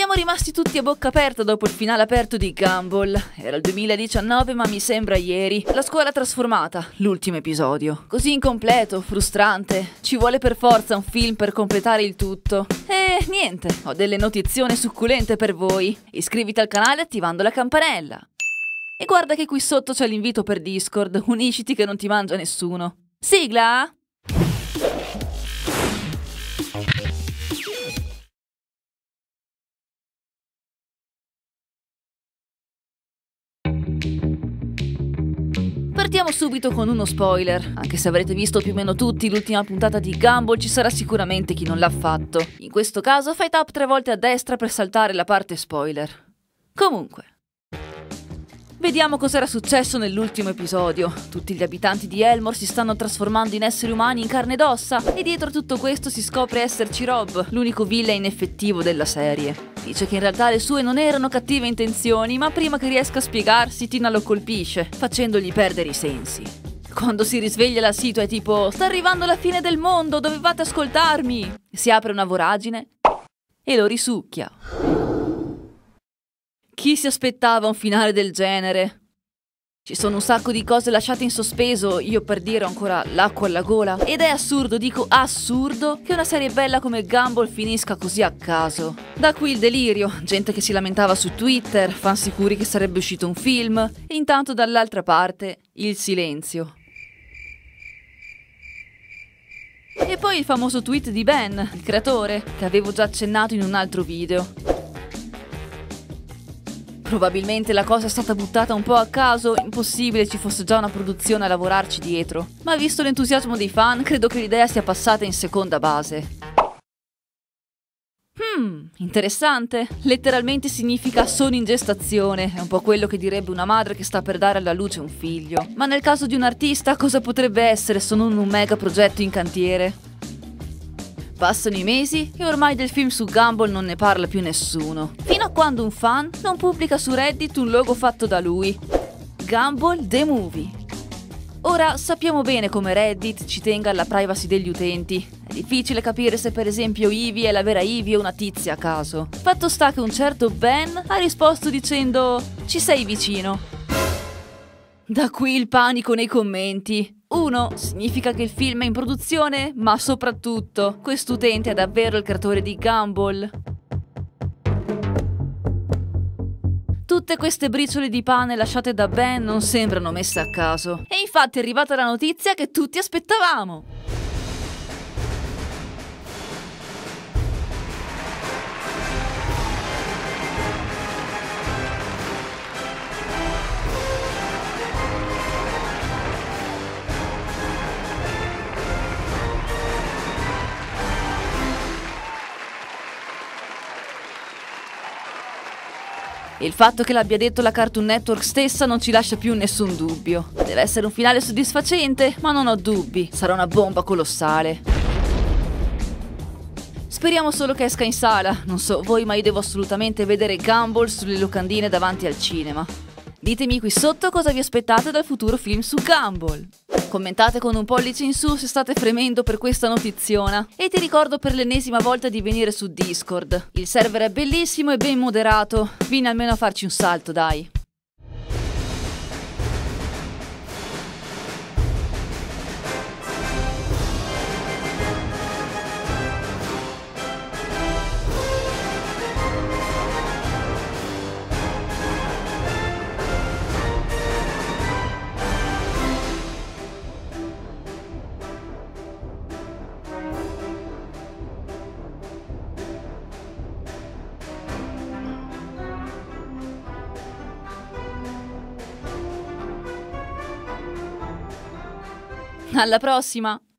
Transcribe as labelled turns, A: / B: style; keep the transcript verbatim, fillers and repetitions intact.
A: Siamo rimasti tutti a bocca aperta dopo il finale aperto di Gumball. Era il duemiladiciannove, ma mi sembra ieri. La scuola trasformata, l'ultimo episodio. Così incompleto, frustrante. Ci vuole per forza un film per completare il tutto. E niente, ho delle notizione succulente per voi. Iscriviti al canale attivando la campanella. E guarda che qui sotto c'è l'invito per Discord. Unisciti che non ti mangia nessuno. Sigla! Partiamo subito con uno spoiler. Anche se avrete visto più o meno tutti l'ultima puntata di Gumball, ci sarà sicuramente chi non l'ha fatto. In questo caso fai tap tre volte a destra per saltare la parte spoiler. Comunque, vediamo cos'era successo nell'ultimo episodio. Tutti gli abitanti di Elmore si stanno trasformando in esseri umani in carne ed ossa, e dietro tutto questo si scopre esserci Rob, l'unico villain effettivo della serie. Dice che in realtà le sue non erano cattive intenzioni, ma prima che riesca a spiegarsi Tina lo colpisce, facendogli perdere i sensi. Quando si risveglia la situa è tipo: sta arrivando la fine del mondo, dovevate ascoltarmi! Si apre una voragine e lo risucchia. Chi si aspettava un finale del genere? Ci sono un sacco di cose lasciate in sospeso, io per dire ho ancora l'acqua alla gola. Ed è assurdo, dico assurdo, che una serie bella come Gumball finisca così a caso. Da qui il delirio, gente che si lamentava su Twitter, fan sicuri che sarebbe uscito un film, e intanto dall'altra parte il silenzio. E poi il famoso tweet di Ben, il creatore, che avevo già accennato in un altro video. Probabilmente la cosa è stata buttata un po' a caso, impossibile ci fosse già una produzione a lavorarci dietro. Ma visto l'entusiasmo dei fan, credo che l'idea sia passata in seconda base. Hmm, interessante. Letteralmente significa sono in gestazione, è un po' quello che direbbe una madre che sta per dare alla luce un figlio. Ma nel caso di un artista cosa potrebbe essere se non un mega progetto in cantiere? Passano i mesi e ormai del film su Gumball non ne parla più nessuno. Fino a quando un fan non pubblica su Reddit un logo fatto da lui. Gumball The Movie. Ora, sappiamo bene come Reddit ci tenga alla privacy degli utenti. È difficile capire se per esempio Ivy è la vera Ivy o una tizia a caso. Fatto sta che un certo Ben ha risposto dicendo: ci sei vicino. Da qui il panico nei commenti. Uno, significa che il film è in produzione, ma soprattutto, quest'utente è davvero il creatore di Gumball. Tutte queste briciole di pane lasciate da Ben non sembrano messe a caso. E infatti è arrivata la notizia che tutti aspettavamo. E il fatto che l'abbia detto la Cartoon Network stessa non ci lascia più nessun dubbio. Deve essere un finale soddisfacente, ma non ho dubbi. Sarà una bomba colossale. Speriamo solo che esca in sala. Non so voi, ma io devo assolutamente vedere Gumball sulle locandine davanti al cinema. Ditemi qui sotto cosa vi aspettate dal futuro film su Gumball. Commentate con un pollice in su se state fremendo per questa notiziona. E ti ricordo per l'ennesima volta di venire su Discord. Il server è bellissimo e ben moderato. Vieni almeno a farci un salto, dai. Alla prossima!